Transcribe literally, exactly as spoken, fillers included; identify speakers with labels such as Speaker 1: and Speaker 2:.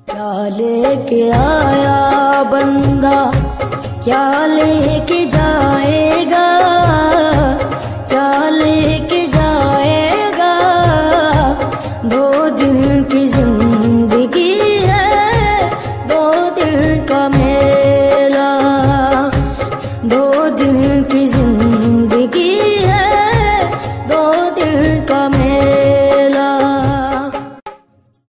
Speaker 1: क्या लेके आया बंदा, क्या लेके जाएगा, क्या लेके जाएगा। दो दिन की जिंदगी है, दो दिन का मेला, दो दिन की जिंदगी